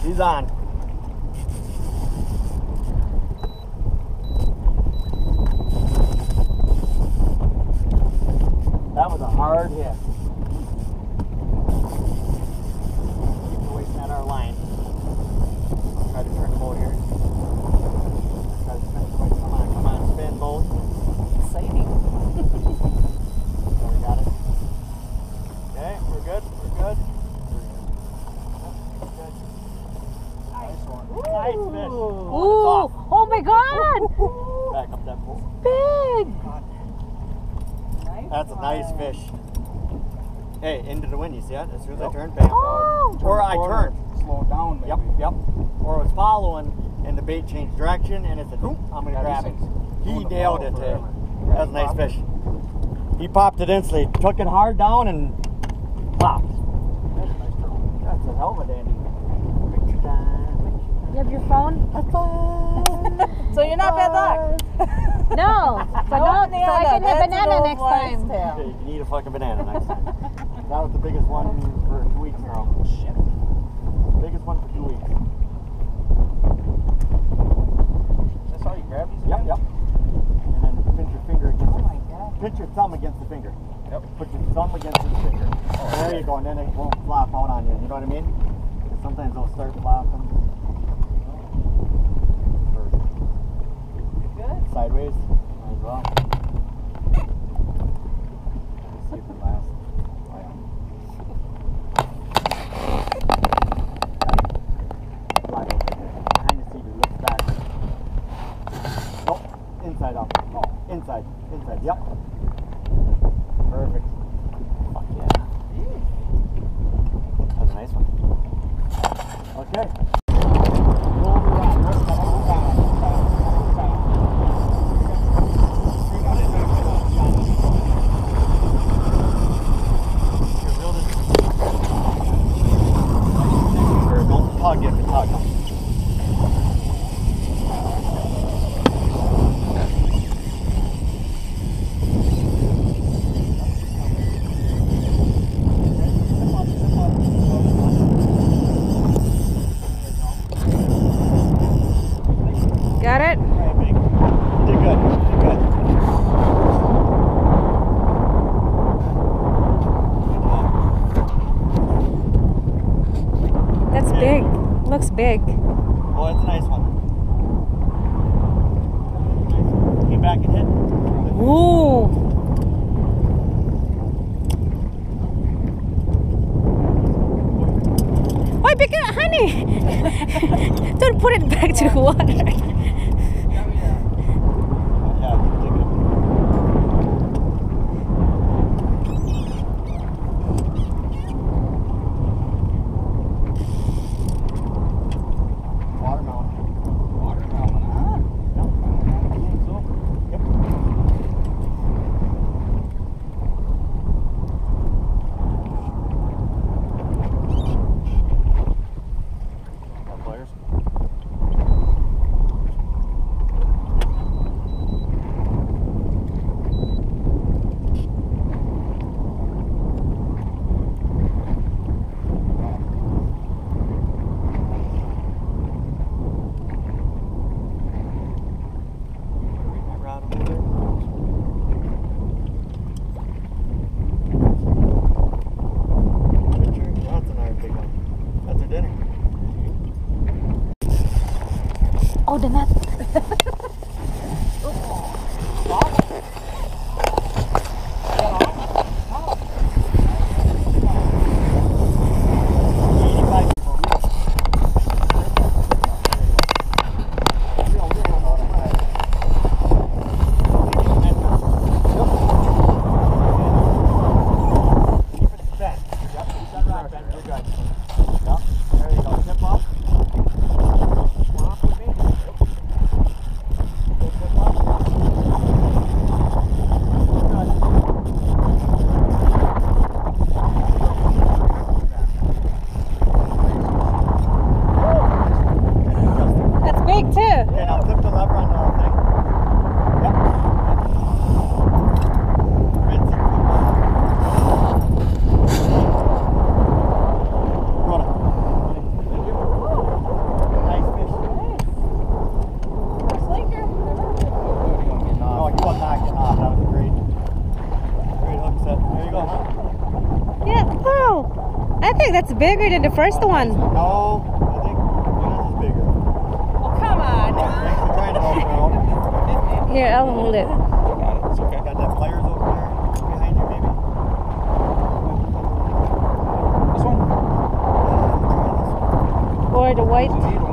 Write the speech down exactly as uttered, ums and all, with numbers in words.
She's on. That was a hard hit. We're wasting at our line. I'll try to turn the boat here. Try to spin. Come on, come on, spin boat. Exciting. So we got it. Okay, we're good. We're good. We're good. Nice one. Nice fish. Ooh! Oh my God! Back up that pole. Big. That's a nice fish. Hey, into the wind, you see it? As soon as yep. I turned, bam. Oh. Or I turned. Slow down, maybe. Yep, yep. Or I was following and the bait changed direction and it said, oop, I'm going to grab it. He nailed it. Hey. That was a nice fish. He popped it instantly, took it hard down and popped. That's a nice turtle. That's a hell of a dandy. Picture time. You have your phone? So you're not bad luck. No. So, don't, so I can hit banana next time. Okay, you need a fucking banana next time. That was the biggest one for two weeks now. Shit. Biggest one for two weeks. Is this how you grab these? Yep, yep. And then pinch your finger against Oh it. my God. Pinch your thumb against the finger. Yep. Put your thumb against the finger. Oh, there you go, and then it won't flop out on you. You know what I mean? Because sometimes they'll start flopping. Good. Sideways, might as well. Let's see if it lasts. Oh, yeah. Fly over there. Behind the seat, looks back. Oh, inside out. Oh, inside, inside, yep. Perfect. Fuck yeah. That was a nice one. Okay. Tug if it tugs. Got it? Alright, big. You did good. You did good. That's big. Looks big. Oh, that's a nice one. Came back and hit. Ooh. Why pick it, honey? Don't put it back to the water. Yeah, dig it. Watermelon. Watermelon, huh? Yep. So, yep. Got players. Right over there. Picture. That's another big one. That's our dinner. Oh, the net. bigger than the first one. No, I think yours is bigger. Oh, come on. Thanks for trying to help me out. Here, I'll hold it. I got it. It's okay. Got that pliers over there behind you, maybe? This one? Uh, try this one. Or the white. Does it need